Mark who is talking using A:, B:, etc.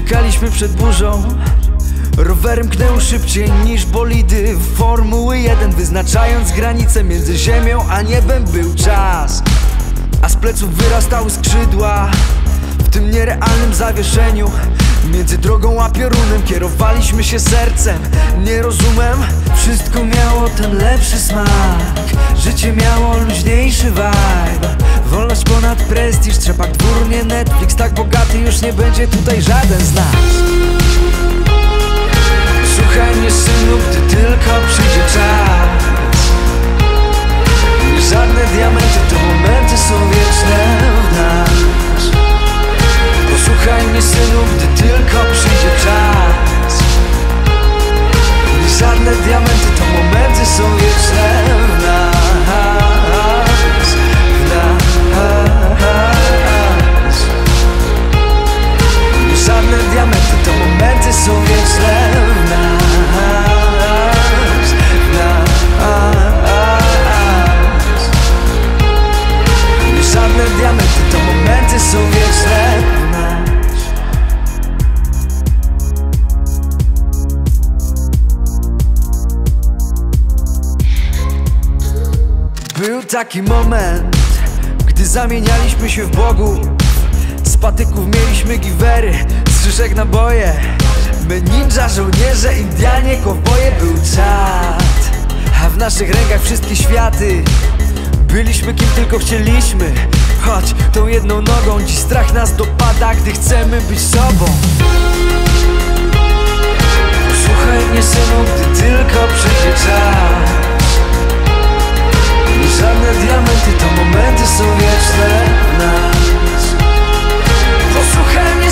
A: Uciekaliśmy przed burzą, rowerem knęło szybciej niż bolidy Formuły 1, wyznaczając granice między ziemią a niebem. Był czas, a z pleców wyrastały skrzydła. W tym nierealnym zawieszeniu między drogą a piorunem kierowaliśmy się sercem, nie rozumem. Wszystko miało ten lepszy smak, życie miało luźniejszy vibe. Wolność ponad prestiż, trzepak dwór, nie Netflix. Tak bogaty już nie będzie tutaj żaden z nas. Słuchaj mnie, synu, gdy tylko przyjdzie czas. Nie żadne diamenty, to momenty są wieczne w nas. Posłuchaj mnie, synu, gdy tylko przyjdzie czas. Nie żadne diamenty, to momenty są wieczne w nas. W nas. Nie żadne diamenty, to momenty są wieczne w nas. W nas. Nie żadne diamenty, to momenty są wieczne w nas. Był taki moment, gdy zamienialiśmy się w bogów. Z patyków mieliśmy giwery, z szyszek naboje. My ninja, żołnierze, Indianie, kowboje. Był czat, a w naszych rękach wszystkie światy. Byliśmy kim tylko chcieliśmy, choć tą jedną nogą. Dziś strach nas dopada, gdy chcemy być sobą. Posłuchaj mnie, synu, gdy tylko przyjdzie czas. Żadne diamenty, to momenty są wieczne w nas. Posłuchaj mnie,